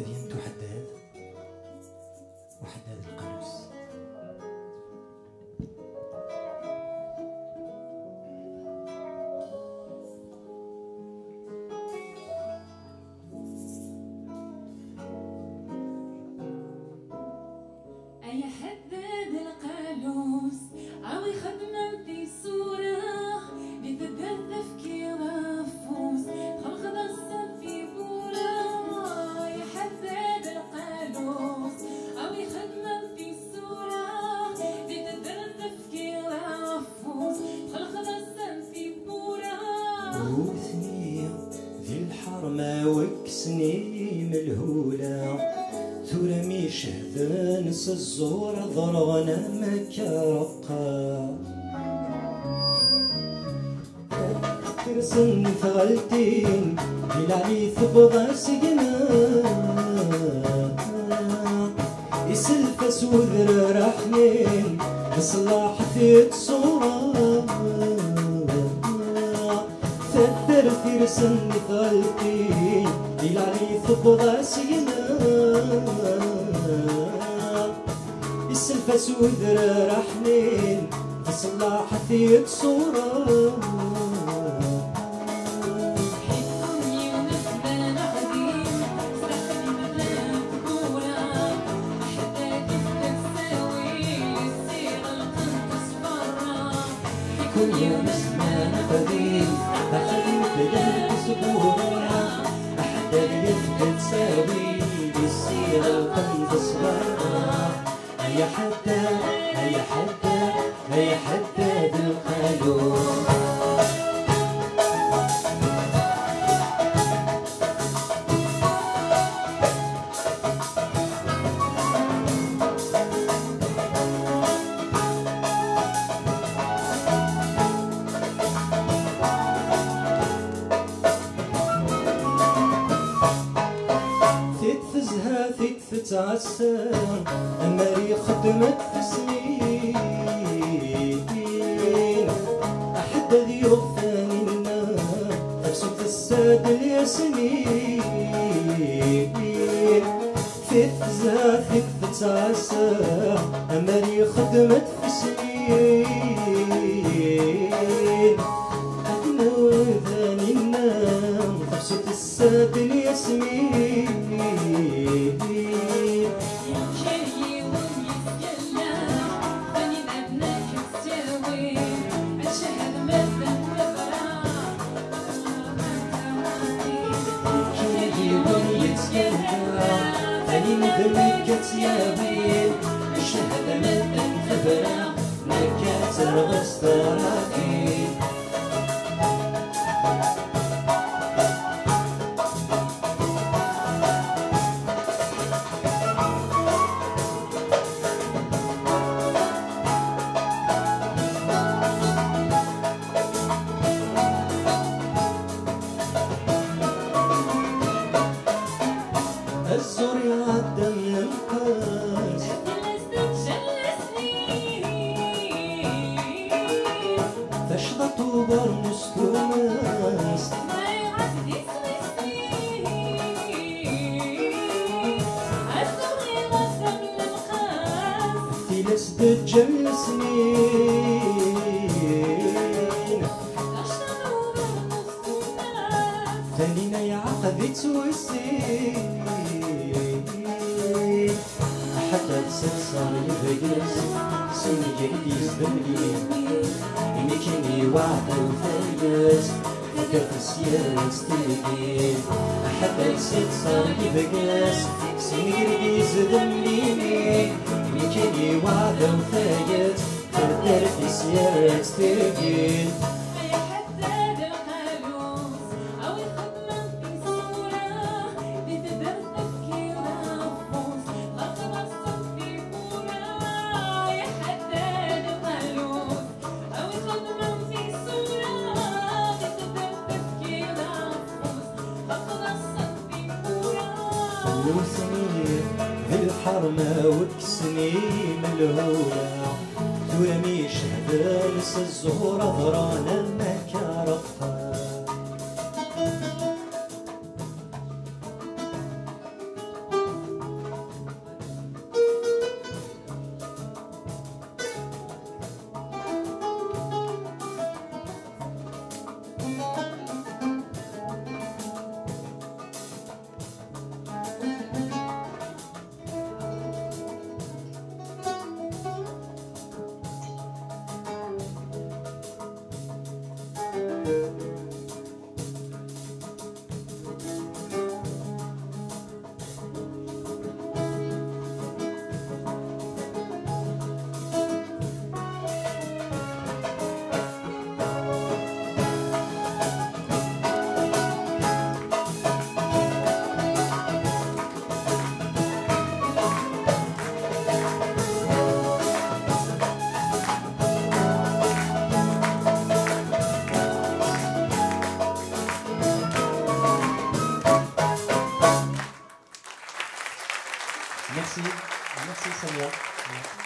تدينتو حداد وحداد القلوس. أي حداد القالوس عاوي خدمة في صورة بتدر تفكير رفوس خلق ضصة في بورة. يا حداد القالوس عاوي خدمة في صورة بتدر تفكير رفوس خلق ضصة في بورة. وثنية ذي الحرمة وكسني ملهولة ترمي شهدان الزور ضرغنا مكرقا ترسن ثغلتين بلعلي ثبضا سجنا يسلفس وذر رحمين بصلاح ثيت صورة ثدر ترسن ثغلتين بلعلي ثبضا سجنا السلفس وذر رحمين بصلاح ثيت صورة. كل يوم اسمه قديم أخذ بدل سبورة أحد يثبت ساوي بالسيرة وقلب صبرة. هيا حداد هيا حداد هيا حداد القلوب. تعسان أمري خدمت في سنين أحد ذي وفاني لنا أبسط الساد الياسمين فتزا فتعسان أمري خدمت في سنين أدنى وذاني لنا أبسط الساد الياسمين يابين الشهادة مدن خبرة نكات الغسطراتي. الزور يعدم النقاس تشغط وبرمس توماس ما يعدي الزور يعدم النقاس تلس تجل سنين تشغط وبرمس توماس ثانينا يعقد توسين حتى تسلسل يبقس سن جديد بالليل يمكنني وعد وفايز فكر في السياس تلقين حتى تسلسل يبقس سن جديد بالليل يمكنني وعد وفايز فكر في السياس تلقين. وسنين ذي الحرمة وكسني ملهولة ترمي شهدان الزهور ضرانا مكارقها. سمية.